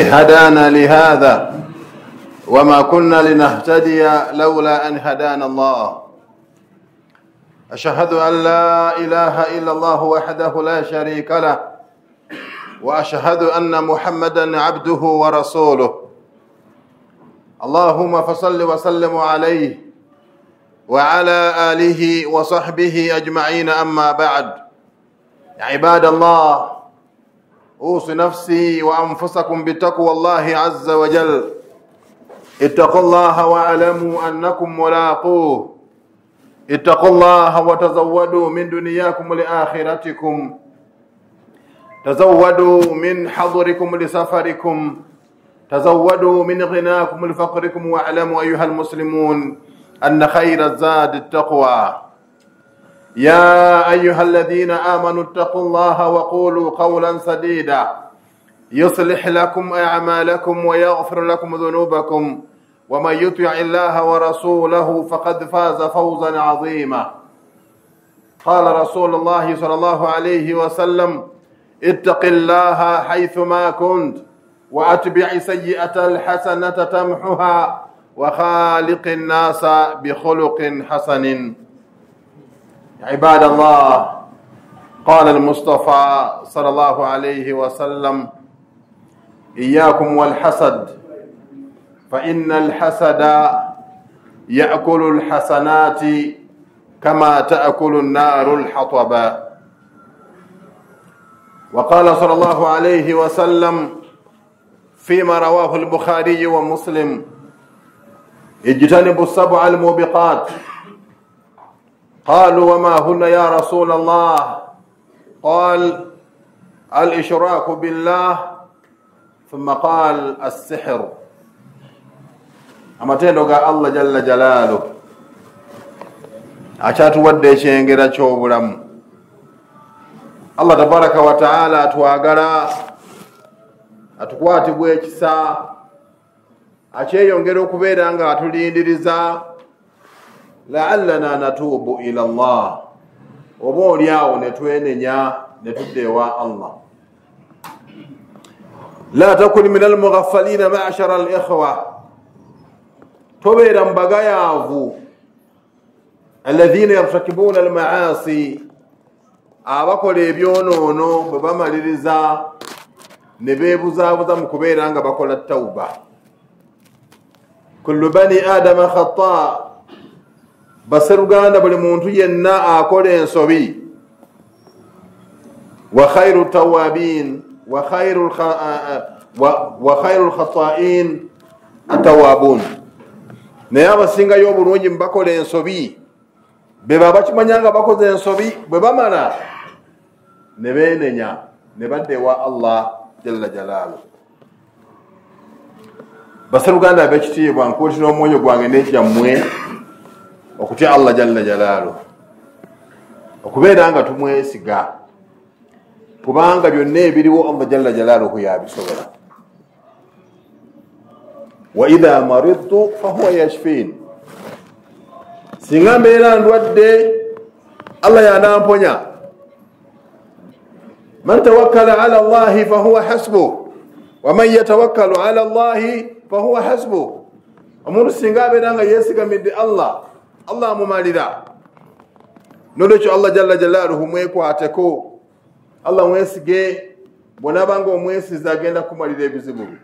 هدانا لهذا وما كنا لنهتدي لولا أن هدانا الله. أشهد أن لا إله إلا الله وحده لا شريك له، وأشهد أن محمدا عبده ورسوله. اللهم فصل وسلم عليه وعلى آله وصحبه أجمعين. أما بعد، عباد الله، أوصي نفسي وأنفسكم بتقوى الله عز وجل. اتقوا الله واعلموا أنكم ملاقوه. اتقوا الله وتزودوا من دنياكم لآخرتكم. تزودوا من حضركم لسفركم. تزودوا من غناكم لفقركم. واعلموا أيها المسلمون أن خير الزاد التقوى. يا أيها الذين آمنوا اتقوا الله وقولوا قولا سديدا يصلح لكم أعمالكم ويغفر لكم ذنوبكم، ومن يطع الله ورسوله فقد فاز فوزا عظيما. قال رسول الله صلى الله عليه وسلم: اتق الله حيثما كنت وأتبع سيئة الحسنة تمحها وخالق الناس بخلق حسن. عباد الله، قال المصطفى صلى الله عليه وسلم: إياكم والحسد، فإن الحسد يأكل الحسنات كما تأكل النار الحطب. وقال صلى الله عليه وسلم فيما رواه البخاري ومسلم: اجتنبوا السبع الموبقات. قالوا: وما هن يا رسول الله؟ قال: الإشراك بالله، ثم قال: السحر. amatendo ga Allah jalla jalalu akyatuwadde ekyengera ky'obulamu. Allah tabaraka wa ta'ala atwagala, atukwatibwa ekisa, akyeyongera okubeera nga atulindiriza la'allana natubu ila Allah, oba oliawo ne twenenya ne tudda ewa Allah. La takun min al-mughaffalina ma'ashara al-ikhwa, tobeera mu bagayaavu alladhina yartakibuna al-ma'asi, abakola ebyonoono bwe bamaliriza ne beebuzaabuza mu kubeera nga bakola tawba. kullu bani adama khata, baseruganda buli muntu yenna akola ensobi. wa khairu tawabin wa khairu khata'in atawabun, naye abasingayo obulungi mu bakola ensobi be baba bakimanyanga bakoze ensobi, bwe bamala ne beenenya ne badda ewa Allah jalla jalaalu. baseruganda ab'ekitiibwa, nkuutira omwoyo gwange n'ekyammwe okutya Allah jalla jalaalu, okubeera nga tumwesiga, kubanga byonna ebiriwo Allah jalla jalaaluhu yabisobola. wa idha maridtu fahuwa yashfin, singa mbeera ndwadde Allah yanamponya. man tawakkala ala Allahi fahuwa hasbuh wa man yatawakkalu ala Allahi fahuwa hasbuh. omuntu singa abeera nga yeesigamidde Allah, Allah amumalira. nolwekyo Allah jalla jalaaluhu mwekwateko, Allah mwesige. bw'onaabanga omwesiza agenda kumalira ebizibu bye.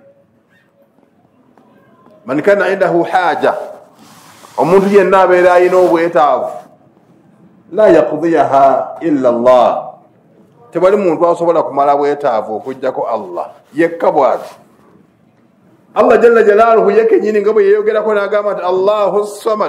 man kana indahu haja, omuntu yenna abeera alina obwetaavu, la yaqdiyaha illa Allah, tewali muntu asobola kumala bwetaavu okujjako Allah yekka bw'ati. Allah jalla jalaaluhu yekennyini nga bwe yeeyogerako n'agamba nti Allahu samad.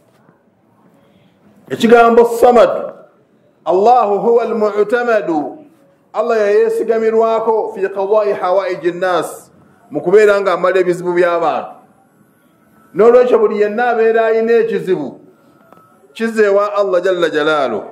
ekigambo samad, Allahu huwa al-mu'tamadu, Allah yayeesigamirwako fi qada'i hawaiji nnas, mu kubeera nga amala ebizibu by'abantu. n'olwekyo buli yenna abeera alina ekizibu kizza ewa Allah jalla jalaaluhu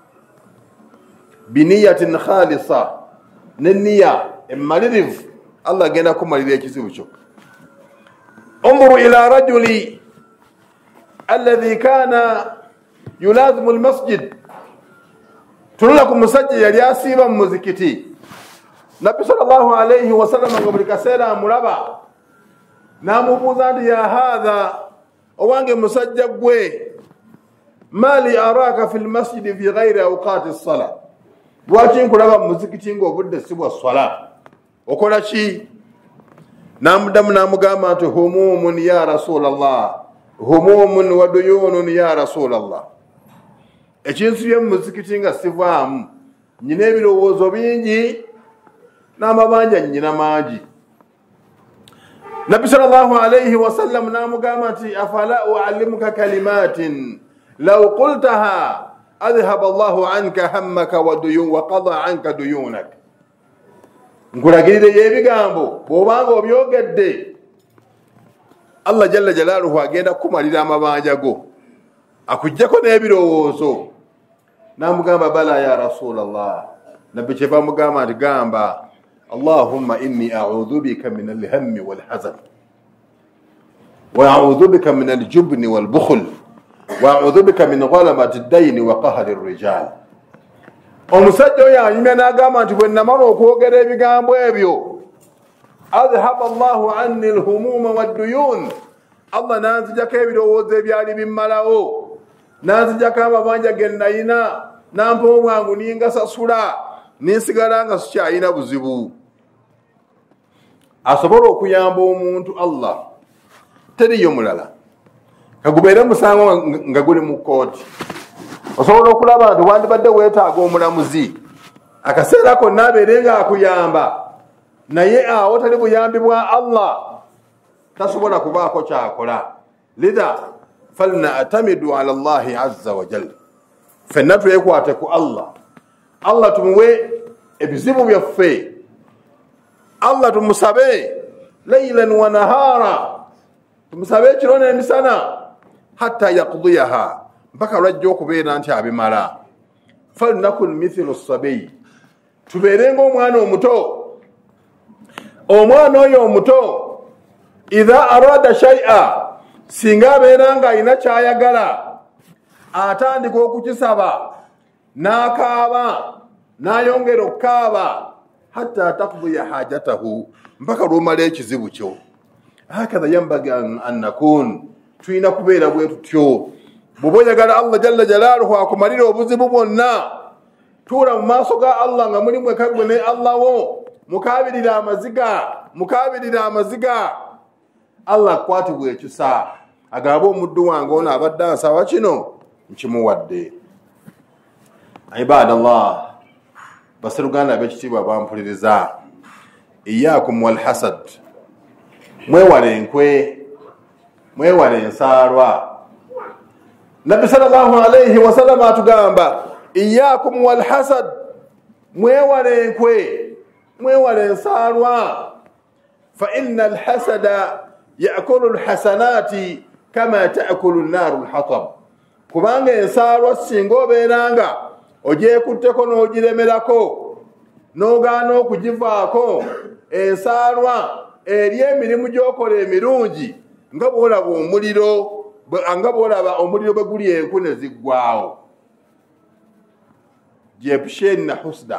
biniyatin khalisa, n'enniya emmalirivu, Allah agenda kumalira ekizibu kyo. انظروا إلى رجل الذي كان يلازم المسجد. tunula ku musajja yali asiiba mu muzikiti, nabbi sallallahu alayhi wasallam nga buli kaseera amulaba n'amubuuza nti ya hadha, owange musajja gwe, mali araka fi lmasjidi fi ghairi awqati ssala, lwaki nkulaba mu muzikiti ng'obudde si bwa swala, okola ki? N'amuddamu n'amugamba nti humumun ya rasulallah, humumun wa duyunun ya rasulallah, ekinsibye mu muzikiti nga sivaamu, nyina ebirowoozo bingi n'amabanja nyina mangi. Nabbi sallallahu alayhi wasallam n'amugamba nti afala uallimuka kalimatin law qultaha adhhaba Allahu anka hammaka wa qada anka duyunak, nkulagirireyo ebigambo bw'obanga obyogedde Allah jalla jalaaluhu agenda kukumalira amabanja go, akuggyako n'ebirowoozo. N'amugamba bala ya rasulallah. Nabbi kyeva amugamba nti gamba Allahumma inni a'udhu bika min alhammi walhazan wa a'udhu bika min aljubni walbukhl wa a'udhu bika min ghalamati ad-dayn wa qahri ar-rijal. Omusajja oyo anyumya n'agamba nti bwe namala okwogera ebigambo ebyo, adhhaba Allahu anni alhumuma wadduyun, Allah nanzijako ebirowoozo ebyali bimmalawo, nanzijako amabanja ge nayina, nampa obwangu ningasasula, ninsigala nga sikyayina buzibu. Asobola okuyamba omuntu Allah, teriyo mulala. Kagubeere musango nga guli mu kooti, osobola okulaba nti wandibadde weetaaga omulamuzi, akaseera konna abeere nga akuyamba, naye awo tali buyambi bwa Allah, tasobola kubaako kyakola. Lidha falna'tamidu ala Allahi azza wa jalla, ffenna twekwate ku Allah. Allah tumuwe ebizibu byaffe, Allah tumusabe laylan wa nahara, tumusabe ekiro n'emisana, hatta yaqdiyaha, mpaka lwajja okubeera nti abimala. Falnakun mithlu sabiyi, tubeere ng'omwana omuto. Omwana oyo omuto idha arada shay'a, singa abeera nga alina kyayagala, atandika okukisaba, n'akaaba, n'ayongera okukaaba, hatta taqdiya hajatahu, mpaka lw'omala ekizibu kyo. Hakadha yambagi an nakun, tulina kubeera bwe tutyo. Bw'oba oyagala Allah jalla jalaaluhu akumalira obuzibu bwonna, tuula mu maaso ga Allah nga mulimu ekagwe ne Allah wo, mukaabirira amaziga, Allah akwatibwa ekisa, agamba omuddu wange ono abadde ansaba kino nkimuwadde. Ibadallah, baseruganda ab'ekitiibwa bampuliriza, iyaakum walhasad, mwewale enkwe, mwewale ensaalwa. Nabbi sallallahu alayhi wasallam atugamba iyaakum walhasad, mwewale enkwe, mwewale ensaalwa. Fa inna alhasada yaakulu alhasanati kama taakulu nnaaru alhatab, kubanga ensaalwa singa obeeranga ogyekutteko n'ogiremerako n'ogaana okugivaako, ensaalwa eri emirimu gy'okola emirungi nga bw'olaba omuliro bwe guli enku ne ziggwaawo. Jiepusheni na husda,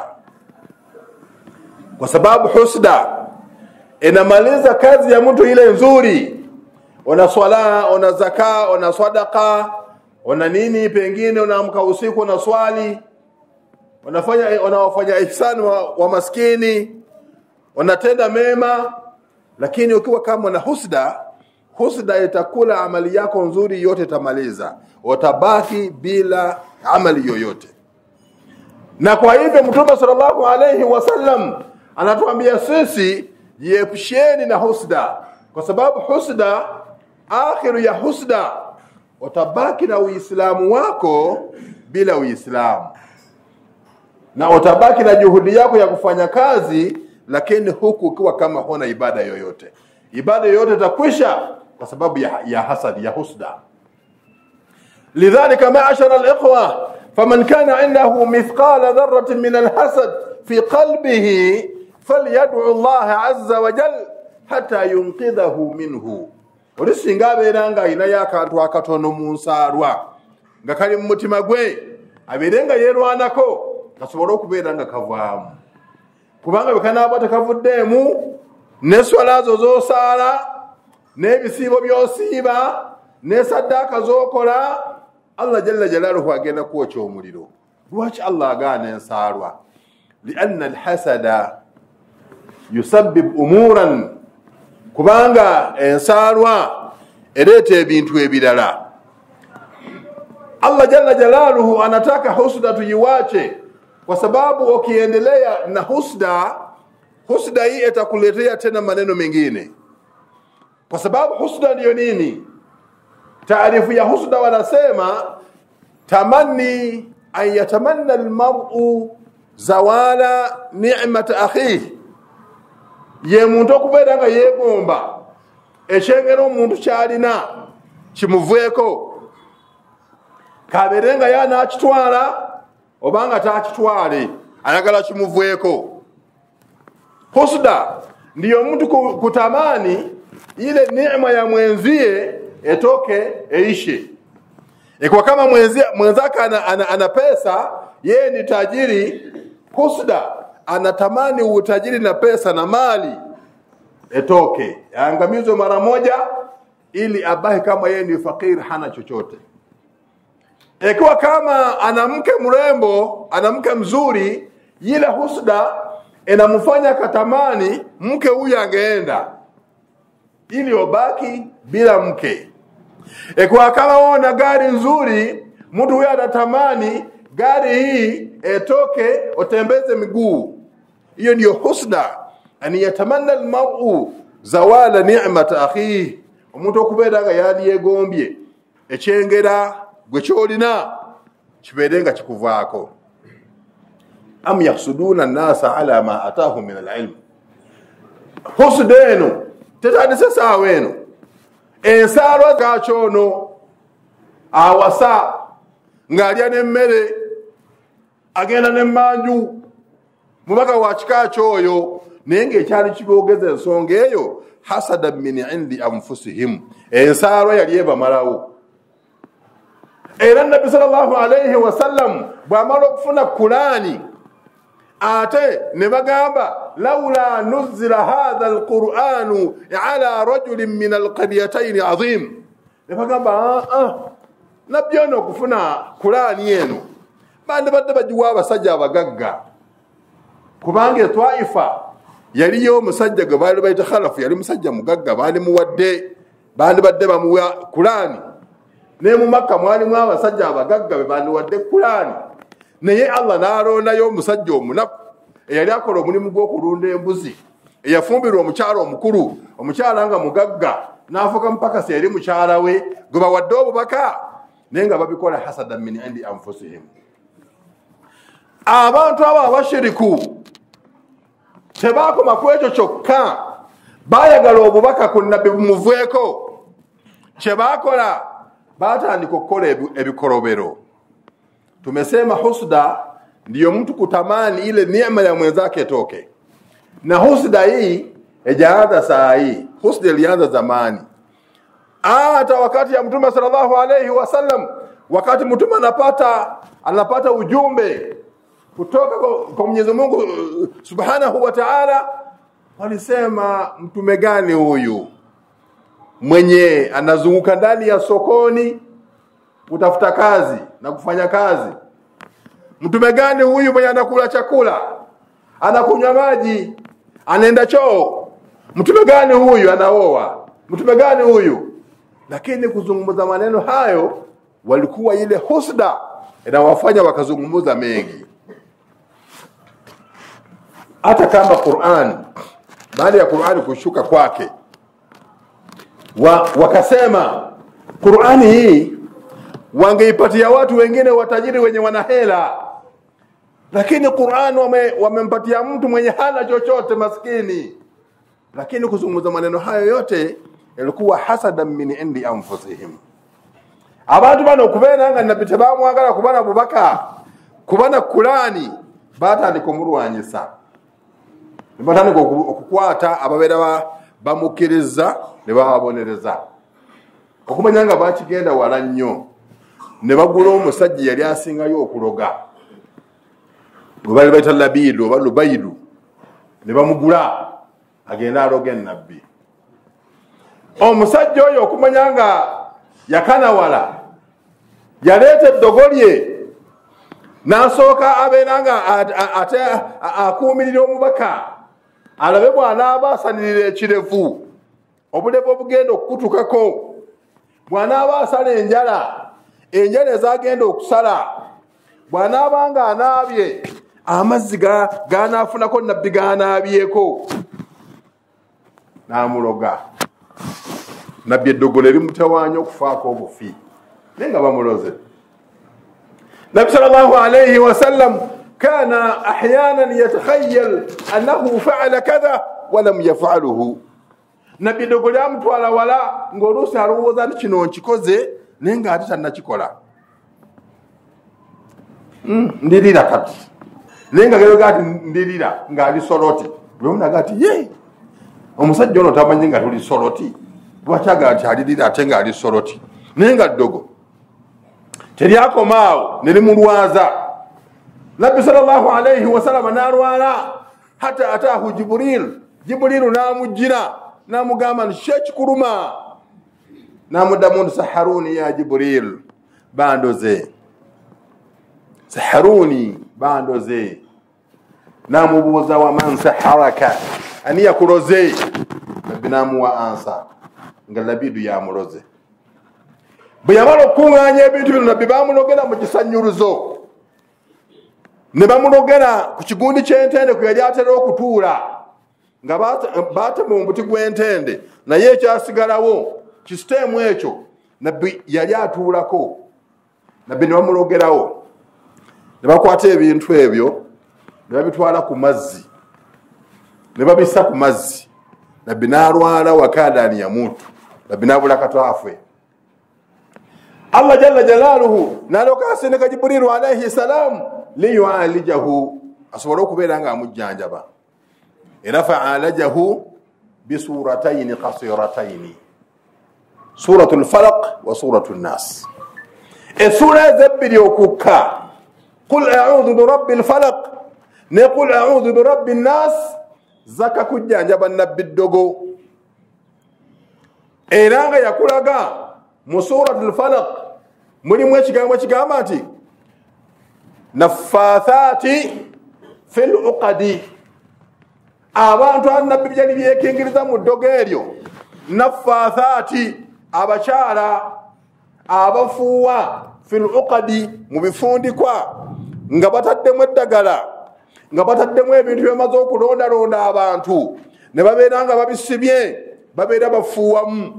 kwa sababu husda inamaliza kazi ya mtu ile nzuri. Una swala, una zaka, una sadaka, una nini, pengine unaamka usiku una swali, unawafanya ihsani wa maskini, unatenda mema, lakini ukiwa kama na husda itakula amali yako nzuri yote, itamaliza, utabaki bila amali yoyote. Na kwa hivyo Mtume sallallahu alayhi wasallam anatuambia sisi jiepusheni na husda, kwa sababu husda, akhiru ya husda, utabaki na Uislamu wako bila Uislamu, na utabaki na juhudi yako ya kufanya kazi, lakini huku ukiwa kama huna ibada yoyote. Ibada yoyote itakwisha kwa sababu ya hasad, ya husda. Lidhalika ma'ashara al-ikhwa, faman kana indahu mithqala dharratin min al-hasad fi qalbihi falyad'u Allah azza wa jalla hatta yunqidhahu minhu. Olisinga abeeranga alina y'akantu akatono mu nsaalwa nga kali mu mutima gwe, abeerenga yeerwanako kasobola okubeera nga kavaamu. kubanga bekanaba takavuddemu ne swala zo zosala n'ebisiibo byosiiba ne saddaaka zokola, Allah jalla jalaluhu agenda kwokya omuliro. Lwaki Allah agaana ensaalwa? Lianna alhasada yusabbib umuran, kubanga ensaalwa ereeta ebintu ebirala. Allah jalla jalaluhu anataka husda tuiwache, kwa sababu ukiendelea na husda hii itakuletea tena maneno mengine. Kwa sababu husda ndio nini? Taarifu ya husda wanasema tamanni an yatamanna almar'u zawala ni'mat akhihi. Ye muntu okubeera nga yegomba ekyengero omuntu kyalina kimuveeko, kabeere nga yanaakitwala obanga taakitwale, ayagala kimuveeko. Husda ndiyo mtu kutamani ile neema ya mwenzie etoke eishe. Kwa kama mwenzake ana pesa, yeye ni tajiri, husda anatamani utajiri na pesa na mali etoke, angamizwe mara moja, ili abahi kama yeye ni fakir, hana chochote. Kwa kama ana mke mrembo, ana mke mzuri, ile husda inamfanya katamani mke huyu angeenda ili obaki bila mke. Kwa kama una gari nzuri, mtu huyu anatamani gari hii etoke otembeze miguu. Hiyo ndio husda. Ani yatamanna almar'u zawala ni'mat akhihi. Omuntu okubeera nga yali yegombye ekyengera gwe kyolina kibeerenga kikuvaako. Am yahsuduna an-nasa ala ma atahum min al-ilm. Husda eno tetandise saawa eno. Ensaalwa kakyono awasa ng'alya n'emmere, agenda n'emmanju, mubaka wa kika kyoyo, naye ng'ekyali kiboogeza ensonga eyo hasada min indi anfusihim. Ensaalwa yali ebamalawo. Era Nabbi sallallahu alayhi wa sallam bw'amala okufuna Qur'ani, ate ne bagamba laula nuzila hadha alqur'anu ala rajulin min alqaryatayn azim. Ne bagamba nabbi ono okufuna Qur'ani eno bande badde bajiwa abasajja abagagga, kubanga Twaifa yaliyo omusajja gwe baali bayita Khalafu, yali musajja mugagga, baali muwadde, bande badde bamuwa Qur'ani. Ne mu Makka mwalimu abasajja abagagga be bandi wadde Qur'ani, naye Allah n'alondayo omusajja omunaku eyali akola omulimu gw'okulunda embuzi, eyafumbirwa omukyala omukulu, omukyala nga mugagga, n'afuuka mupakasi eri mukyala we gwe bawadde obubaka, naye nga babikola hasada min indi anfusihim. Abantu abo abashiriku tebaakoma ku ekyo kyokka, baayagala obubaka ku Nabbi bumuveeko. Kye baakola batandika okukola ebikolobero. Tumesema husda ndiyo mtu kutamani ile neema ya mwenzake itoke. Na husda hii ejaanza saa hii, husda ilianza zamani. Hata wakati ya Mtume sallallahu alayhi wasallam, wakati Mtume anapata ujumbe kutoka kwa Mwenyezi Mungu Subhanahu wa Ta'ala, walisema mtume gani huyu mwenye anazunguka ndani ya sokoni kutafuta kazi na kufanya kazi? Mtume gani huyu mwenye anakula chakula, anakunywa maji, anaenda choo? Mtume gani huyu anaoa? Mtume gani huyu? Lakini kuzungumza maneno hayo, walikuwa ile husda inawafanya wakazungumza mengi. Hata kama Qur'an, baada ya Qur'an kushuka kwake, wakasema Qur'ani hii wangeipatia watu wengine watajiri wenye wanahela, lakini Qur'an wamempatia mtu mwenye hana chochote, maskini. Lakini kuzungumza maneno hayo yote yalikuwa hasada min indi anfusihim. Abantu bano kubeera nga Nabbi tebamwagala kubana bubaka, kubana Qur'ani, batandika omulwanyisa. Batandika okukwata ababeera bamukiriza ne babonereza, okumanya nga bakigenda wala nnyo. Ne bagula omusajja yali asingayo okuloga, gwe bali bayita Labidu oba Lubaidu, ne bamugula agenda aloga ennabbi. Omusajja oyo okumanya nga yakanawala yaleeta eddogo lye n'asooka abeera nga ate akuumirira omubaka alabe bw'anaaba asalirira ekirevu obulevu obugenda okukutukako, bw'anaaba asala enjala ezagenda okusala, bw'anaaba nga anaabye amazzi ganaafunako nabbi ganaabyeko, n'amuloga. Nabbi eddogo ne limutawaanya okufaako obufi naye nga bamuloze. Nabbi sallallahu alayhi wasallam kana ahyanan yatakhayyal annahu fa'ala kadha wa lam yaf'aluhu. Nabbi eddogo lyamutwala wala ng'oluusi alowooza nti kino nkikoze naye ng'ate tannakikola. Ndirira kati naye nga geroga ati ndirira ng'ali soloti. Lwemunaga ati ye omusajja ono tamanyi nga tuli soloti, lwaki agala nti alirira ate ng'ali soloti? Naye nga ddogo teryakomaawo ne limulwaza. Nabbi sallallahu alayhi wasallama n'alwala hatta ataahu Jibriilu n'amujjira n'amugamba nti kyekikuluma, n'amuddamu nti saharuni ya Jibriil, bandoze, saharuni bandoze. N'amubuuza waman saharaka, ani yakuloze? Nabbi n'amuwa ansa nga Labidu yamuloze. Bwe yamala okukuŋŋaanya ebintu bino Nabbi bamulogera mu kisanyuruzo, ne bamulogera ku kigundi ky'entende kwe yali atera okutuula nga baatema omuti gw'entende, naye ekyasigalawo kisiteemu ekyo Nabbi yali atuulako. Nabbi ne bamulogerawo, ne bakwata ebintu ebyo ne babitwala ku mazzi, ne babissa ku mazzi. Nabbi n'alwala wakadani yamutu, Nabbi n'abula katwafwe. Allah jalla jalaaluhu n'alyoka asindika Jibriilu alayhi salaam liyu'alijahu, asobole okubeera nga amujjanjaba. Era fa'alajahu bisuratayni qasiratayni, suratul falaq wa suratul nas. Essura ezebbiri okukka, qul a'udhu birabbil falaq ne qul a'udhu birabbin nas, zaka kujjanjaba Nabbi ddogo. Era nga yakulaga mu suratul falaq mulimu ekigambo kigamba nti naffaathati fil uqadi. Abantu Nabbi byali byekingiriza mu ddogo eryo. Naffaathati, abakyala abafuuwa, fil uqadi, mu bifundikwa, nga bataddemu eddagala, nga bataddemu ebintu byamaze okulondalonda abantu, ne babeera nga babisibye, babeera bafuuwamu.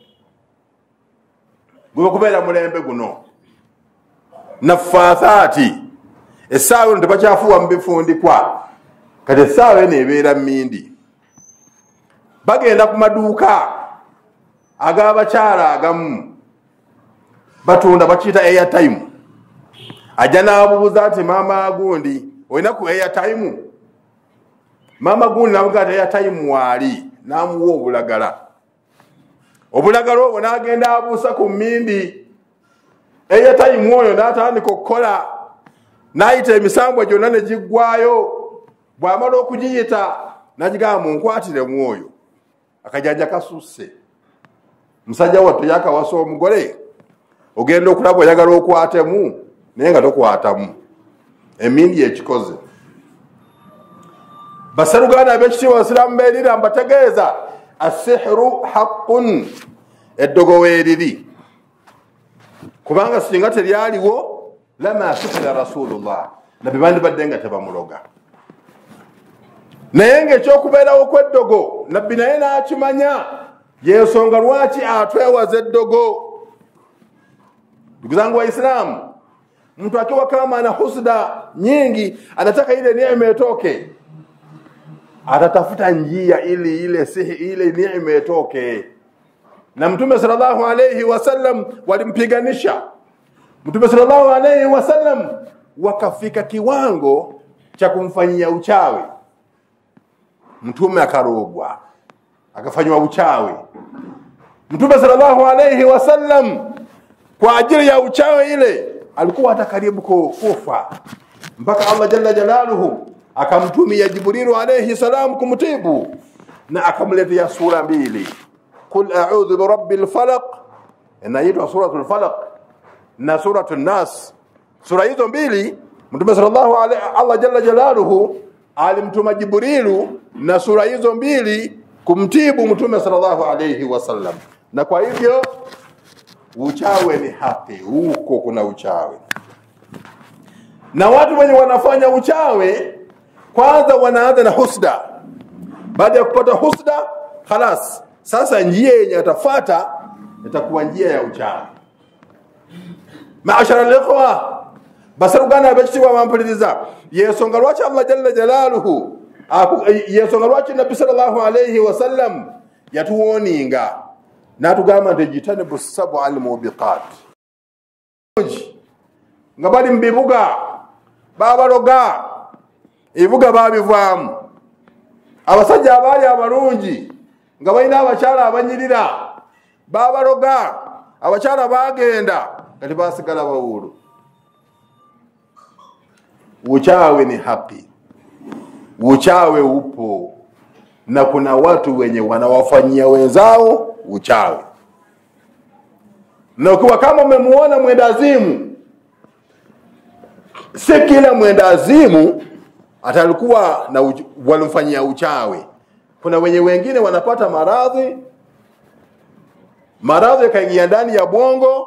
Gwe kubeera mulembe guno. Naffaathati, essaawa eno tebakyafuuwa mu bifundikwa, kati essaawa eno ebeera mmindi. Bagenda ku maduuka ag'abakyala agamu, batunda bakiyita airtime. Ajja n'abuuza nti maama gundi olina ku airtime? Maama gundi n'amugaa nti airtime waali, n'amuwa obulagala. Obulagala obwo n'agenda abuusa ku mmindi. Airtime oyo n'atandika okukola, n'ayita emisambwa gyonna ne giggwaayo. Bw'amala okugiyita n'agigamba munkwatire mwoyo, akajanja kasusse. Musajja wattu yakawasa omugole, ogenda okulaba oyagala okwatemu naye nga tokwatamu, emindi ekikoze. Basseruganda ab'ekitiibwa Abasiraamu beerira mbategeeza assihru haqqun, eddogo weeriri. Kubanga singa teryaliwo lama sihira Rasulullah, Nabbi bandibadde nga tebamuloga. Naye ng'ekyokubeerawo kw'eddogo Nabbi naye n'akimanya, yensonga lwaki atwewaza eddogo. Ndugu zangu Waislamu, mtu akiwa kama ana husda nyingi, anataka ile neema itoke, atatafuta njia ili ile neema itoke. Na Mtume sallallahu alayhi wasallam walimpiganisha. Mtume sallallahu alayhi wasallam wakafika kiwango cha kumfanyia uchawi. Mtume akarogwa, akafanywa uchawi. Mtume sallallahu alayhi wasallam kwa ajili ya uchawi ile alikuwa hata karibu kufa, mpaka Allah jalla jalaluhu akamtumia Jibrilu alayhi salam kumtibu, na akamletea sura mbili, qul a'udhu bi rabbil falaq, inaitwa suratul falaq na suratul nas. Sura hizo mbili Mtume sallallahu alaihi Allah jalla jalaluhu alimtuma Jibrilu na sura hizo mbili kumtibu Mtume sallallahu alayhi wasallam. Na kwa hivyo uchawi ni haki, huko kuna uchawi. Na watu wenye wanafanya uchawi kwanza wanaanza na husda. Baada ya kupata husda, khalas, sasa njia yenye atafuata itakuwa njia ya uchawi. Maashara al-ikhwa, basarugana bachwa mampiliza yesongalwacha Allah jalla jalaluhu yesongalwacha Nabii sallallahu alayhi wasallam yatuoninga natugamba tejitane busabu al-mubiqat ngabali mbibuga babaroga ibuga babivamu abasajja abali abalungi ngabayina abachara abanyirira babaroga abachara bagenda kati basigala bawulu. Uchawi ni haki, uchawi upo, na kuna watu wenye wanawafanyia wenzao uchawi. Na ukiwa kama umemuona mwendazimu, si kila mwendazimu atalikuwa na walimfanyia uchawi. Kuna wenye wengine wanapata maradhi kaingia ndani ya bongo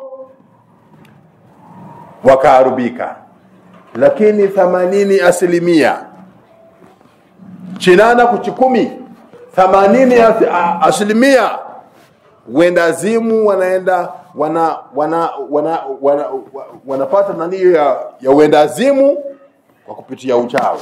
wakaarubika, lakini 80% chinana kuchikumi 80% wendazimu wanaenda wanapata nani ya wendazimu kwa kupitia uchawi.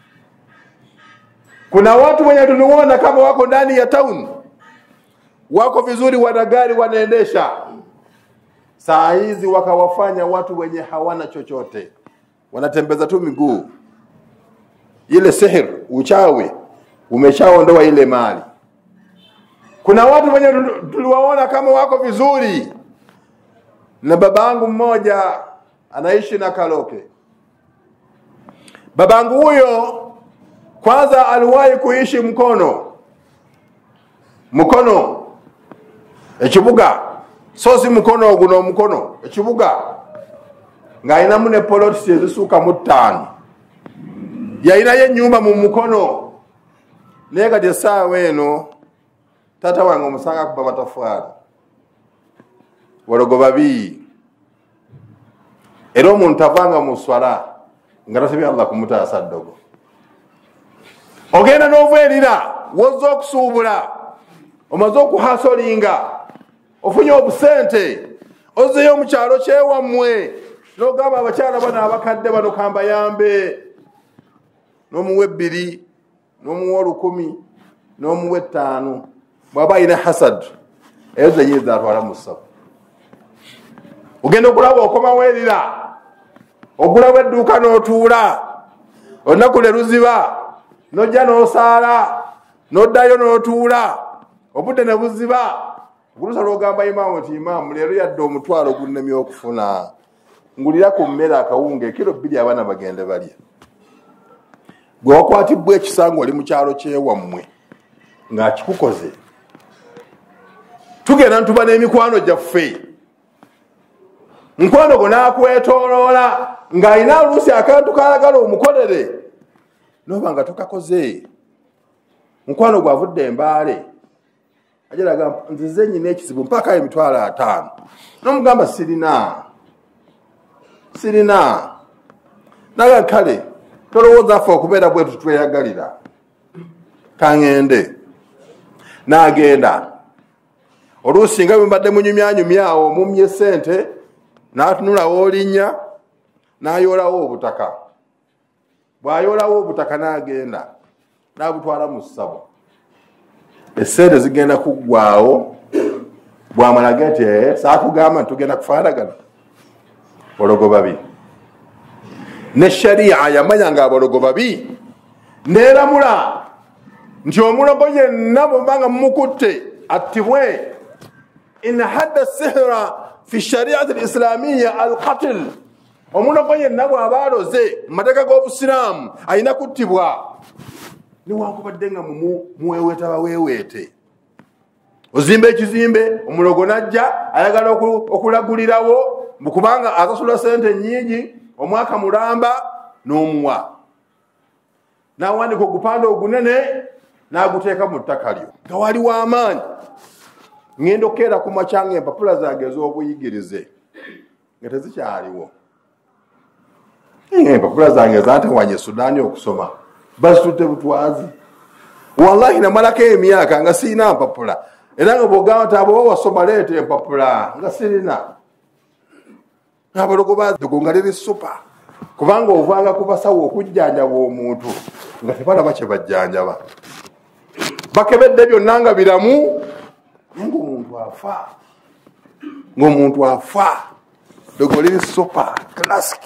Kuna watu wenye tuliona kama wako ndani ya town, wako vizuri, wana gari wanaendesha, saa hizi wakawafanya watu wenye hawana chochote, wanatembeza tu miguu. Ile sihir, uchawi umeshaondoa ile mali. Kuna watu wenye tuliwaona kama wako vizuri, na babangu mmoja anaishi na Kaloke. Babangu huyo kwanza aliwahi kuishi Mukono echibuga, sosi Mukono guno Mukono echibuga ngaina mune poloti zisuka mutano yaina ye nyumba mu Mukono. Lega de saa weno tata wangu musanga kubaba tafwali walogo babi ero muntu avanga muswala ngarasibi Allah kumuta asaddogo ogenda novelira wozo kusubula omazo kuhasolinga ofunye obusente ozeyo mu kyalo kyewamwe nogamba abakyala bana abakadde bano kamba yambe nomuwe 2 nomuwe 10 nomuwe 5 bwaba ina hasad ezo nyiza atwala musabu. Ogenda okulaba okoma welira ogulawe edduuka n'otuula onakule luziba nojja n'osaala noddayo n'otuula obudde ne buziba gulusa lwogamba imaamu nti imaamu leero yadde omutwalo gunnemye okufuna ngulira ku mmere akawunga ekiro 2 abaana bagende balya. Gwe wakwatibwa ekisango oli mu kyalo kyewammwe ng'akikukoze, tugenda ntuba n'emikwano gyaffe, mukwano gwo n'akwetooloola ng'alina oluusi akantu kalagala omukolere noba nga tokakoze. Mukwano gwavudde embaale ajalaga nzize nnyina ekizibu mpaka emitwalo 5 n'omugamba sirina naga kale tolowooza affe okubeera bwe tutweyagalira kaŋŋende. N'agenda oluusi nga bwembadde munyumyanyumyawo mumye sente n'atunulawo olinnya n'ayoolawo obutaka. Bw'ayoolawo obutaka n'agenda n'abutwala mu ssabo, essente zigenda kuggwaawo. Bw'amala gete saakugamba nti tugenda kufaanagana bologo babi. Ne sharia yamanya nga abologo babi neeramula nti omulogo yenna bw'obanga mumukutte attibwe. In hadda sihra fi shariati al-islamiyya al-qatl, omulogo yenna bw'aba aloze mu mateeka g'obusiraamu alina kuttibwa newankubadde nga muweweeta baweeweete. Ozimba ekizimbe omulogo najja ayagala okulagulirawo kubanga asasula sente nnyingi omwaka mulamba n'omuwa n'awandika ogupande ogunene n'aguteeka mu ttaka lyo nga wali w'amaanyi. Ngenda okukeera ku makya nga empapula zange ez'obuyigirize nga tezikyaliwo. Empapula zange zantawanye Sudaani okusoma bazitutte butwazi. Wallahi namalako emyaka nga sirina mpapula era nga bw'ogamba nti abo wasoma leeta empapula nga sirina. Abalogo bazigo liri supa kubanga ovanga ku basawo okujjanjaba omuntu nga tebalaba kye bajjanjaba. Bakebedde byonna nga biramu ng'omuntu afa dogo liri supa classic.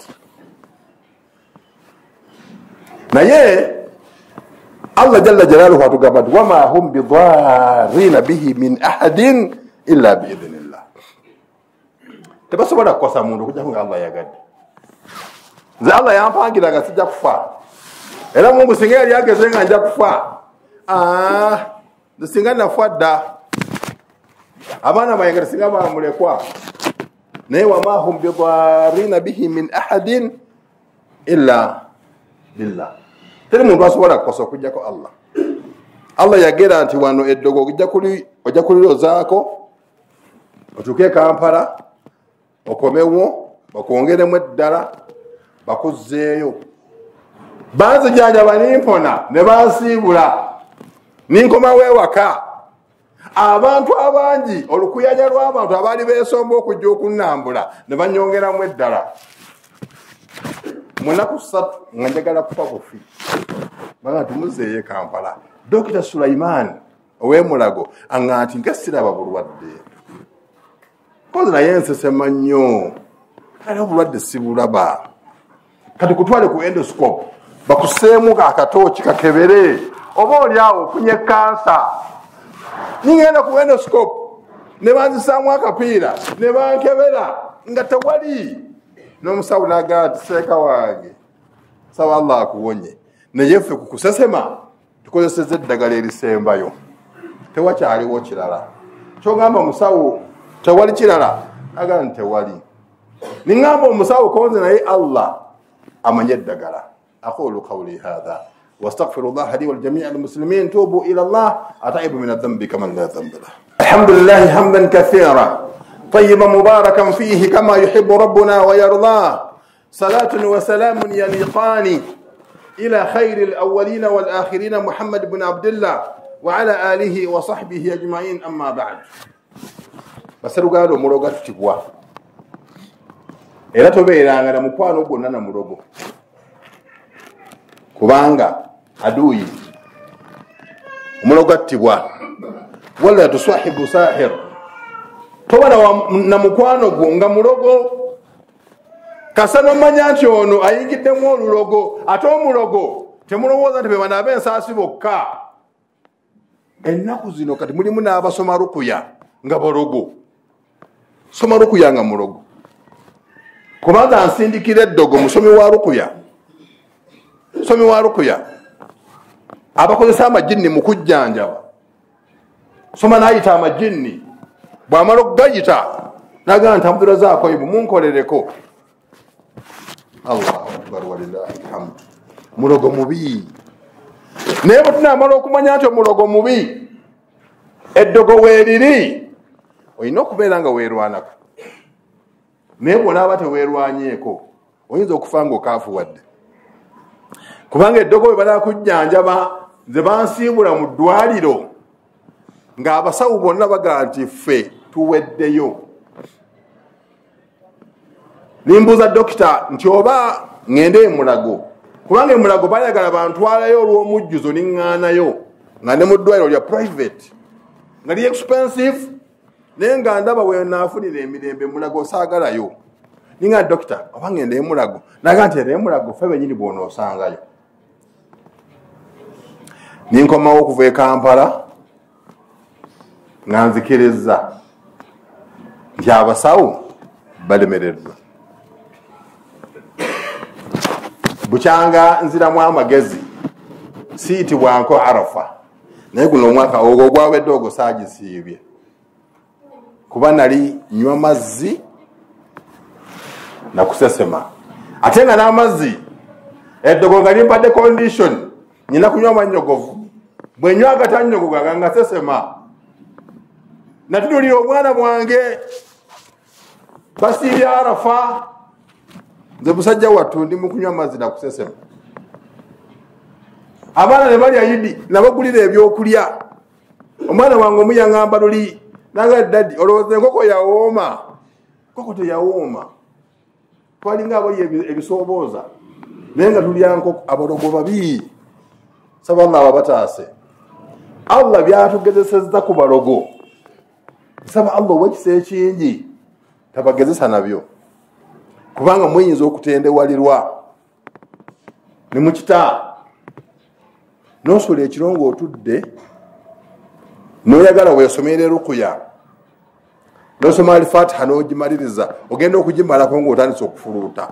Naye Allah jalla jalaluhu atugamba nti wama hum bidarrina bihi min ahadin illa biidhnillah. Tebasobola kukosa muntu okujja nga Allah yagadde. Nze Allah yampangira nga sijja kufa era Mungu singa yali ageze nga nja kufa nze singa nafa dda abaana bange singa bamulekwa. Naye wama hum bidarrina bihi min ahadin illa billah. Teri muntu asobola kukosa okujjako Allah. Allah yagera nti wano eddogo ojja kulirozaako otuuke Kampala okomewo bakwongeremu eddala bakuzzeeyo. Banzijanjaba nimpona ne bansiibula ninkomawo ewaka. Abantu abangi olukuyanja lw'abantu abaali beesomba okujja okunnambula ne banyongeramu eddala. Mu nnaku 3 nga njagala kufa bufi banga tumuzeeyo Kampala. Dr. Sulaiman ow'emulago anga nti nga siraba bulwadde kozi naye nsesema nnyo kale obulwadde sibulaba kati kutwale ku endoscope bakuseemu akatooki kakebere oba oli awo ofunye kansa. Ningenda ku endoscope ne banzisaamu akapiira ne bankebera nga tewali. N'omusawo n'agamba nti seeka wange saba Allah akuwonye naye ffe kukusesema tukozesezza eddagala erisembayo tewakyaliwo kirala. Kyogamba musawo tewali kirala agamba nti tewali. Niŋŋamba omusawo konze naye Allah amanye eddagala. Aqulu qawli hadha wastaghfirullah li wa ljamii almuslimin tubu ila Allah ataibu min adhanbi kaman la dhanba lahu. Alhamdulillahi hamdan kathira طيبا مباركا فيه كما يحب ربنا ويرضاه. صلاة وسلام يليقان إلى خير الأولين والآخرين محمد بن عبد الله وعلى آله وصحبه أجمعين. أما بعد بسرو قالوا مروغة تبوا إلا تبيرا أنا مقوانو قلنا مروغو كبانغا عدوي مروغة تبوا ولا تصاحب ساحر. Tobana na mukwano gwo nga mulogo kasano manya nti ono ayingiddemu olulogo ate omulogo temulowooza nti bebana ab'ensaasi bokka. Ennaku zino kati mulimu n'abasoma rukuya nga balogo. Soma rukuya nga mulogo kubanga nsindikira eddogo musomi wa rukuya abakozesa amajinni mu kujjanjaba. Soma n'ayita amajinni bw'amala okugayita n'agamba nti Abdulazaako ibu munkolereko. Allahu akbar walillahi alhamdu. Mulogo mubi. Naye bwe tunaamala okumanya nti omulogo mubi eddogo weeriri olina okubeera nga weerwanako. Naye bw'onaaba teweerwanyeeko oyinza okufa ng'okaafuwadde kubanga eddogo bwe balaba kujjanjaba nze bansiibula mu ddwaliro ng'abasawo bonna bagamba nti ffe tuweddeyo. Nimbuuza dokita nti oba ngende emulago kubanga emulago bayagala bantwalayo olw'omujjuzo niŋŋaanayo nga ne mu ddwaliro lya private nga li expensive naye nga ndaba we naafunira emirembe emulago saagalayo. Ninga dokita oba ngende emulago naga nti era emulago ffe bennyini bw'onoosangayo. Ninkomawo okuva e Kampala nga nzikiriza nti abasawo balemereddwa. bukyanga nziramu amagezi siyitibwanko Arafa naye guno omwaka ogwo gwawedde ogwo saagisiibye kuba nali nywa mazzi nakusesema ate nga n'amazzi eddogo nga limpadde condition nyina kunywa amannyogovu bwe nywa agatannyogoga nga sesema natululira omwana bwange basiibye Arafa nze musajja wattu ndi mu kunywa amazzi nakusesema abaana ne balya Idi nabagulira ebyokulya omwana wange omuyaŋŋamba luli nanga dadi olowooza enkoko yawooma koko teyawooma twalinga abali ebisoobooza naye nga tulya nkoko abalogo babi saba Allah abataase Allah byatugezesezza ku balogo saba Allah owekisa ekingi tabagezesa nabyo kubanga muyinza okutendewalirwa ne mukita nosula ekirongo otudde noyagala weesomere rukuya nosoma Al-Fatiha n'ogimaliriza ogenda okugimalako ng'otandise okufuluuta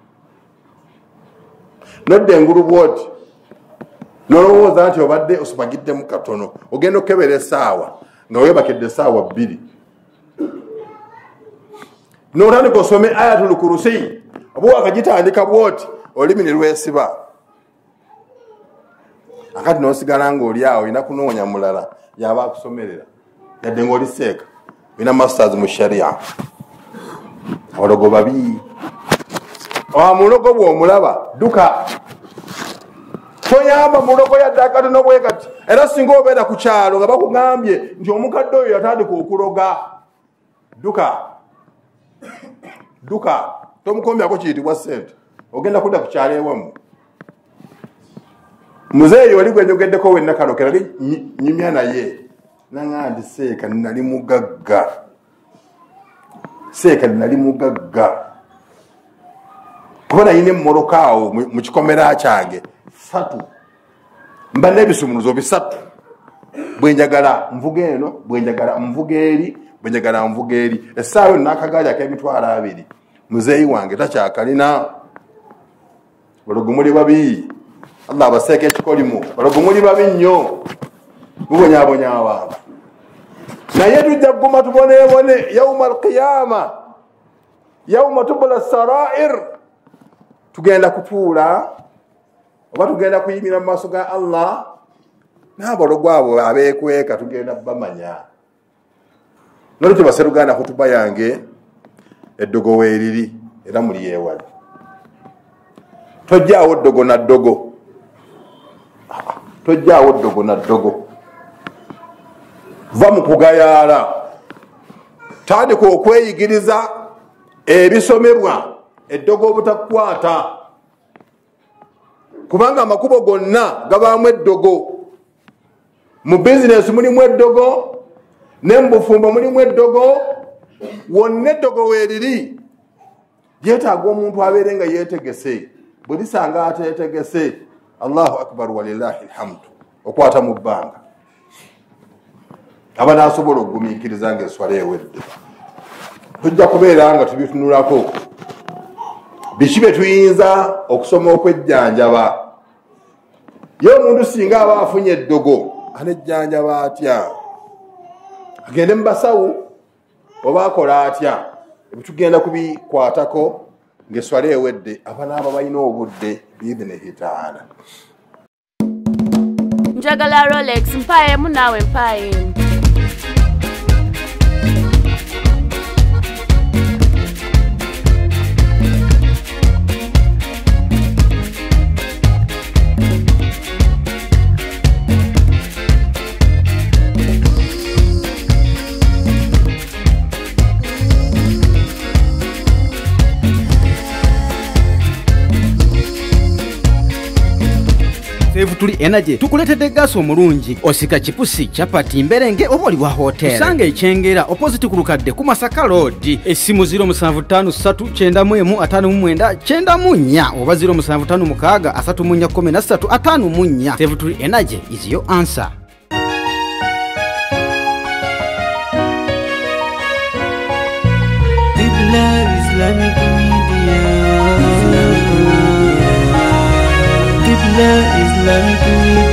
nodda engulu bwoti nolowooza nti obadde osumagiddemu katono ogenda okukebera essaawa nga weebakidde essaawa 2 n'otandika osome Ayatul Kursi oba wakagitandika bwoti olimi ne lwesiba akati n'osigala ng'oli awo olina kunoonya mulala yaba akusomerera yadde ng'oli seeka olina masters mu sharia abalogo babi mulogo bw'omulaba dduka toyamba mulogo yadde akatono bwe kati era singa obeera ku kyalo nga bakugambye nti omukadde oyo yatandika okuloga dduka tomukombyako kiyitibwa ssente ogenda kudda ku kyalo ewamu muzeeyi oli gwe njogeddeko wennakalokera nyumya naye nanga ndi seeka nali mugagga kuba nayina emmoloka awo mu kikomera kyange 3 mba n'ebisumuluzo 3 bwenjagala nvuga eno bwenjagala nvuga eri bwenjagala nvuga eri essaawa nakagaali ak'emitwalo 2 muzeeyi wange takyakalina balogo muli babi Allah abaseeka ekikolimu balogo muli babi nnyo mubonyabonya abantu naye tujja kuguma tuboneebone yauma alqiyama yauma tubula sarair tugenda kutuula oba tugenda kuyimira mu maaso ga Allah n'abalogo abo abeekweka tugenda bamanya nolwekyo baseruganda kutuba yange eddogo weeriri era muli yeewali tojjaawo ddogo na ddogo tojjaawo ddogo na ddogo va mu kugayaala tandika okweyigiriza ebisomebwa eddogo obutakwata kubanga amakubo gonna gabaamu eddogo mu bizinesi mulimu eddogo ne mu bufumbo mulimu eddogo wonna eddogo weeriri yeetaaga omuntu abeere nga yeetegese bwe lisanga ateetegese Allahu akbar walillahi alhamdu okwata mu bbanga aba naasobola okugumiikiriza ng'enswala ewedde tujja kubeera nga tubitunulako biki bye tuyinza okusoma okwejjanjaba ye omuntu singa aba afunye eddogo anejjanjaba atya agende mu basawu oba akola atya ebitugenda kubikwatako ng'eswala ewedde abanaaba balina obudde biidhinihi taala njagala Rolex mpaayemu naawe mpaayemu Tuli energy tukuletedde gas omulungi osika chipusi chapati mberenge oba oli wa hotel usanga ekyengera opposite ku Lukadde ku Masaka Road essimu 0753 oba 0756 Save Tuli energy is your answer. Islamic Media Alhamdulillah, Islamic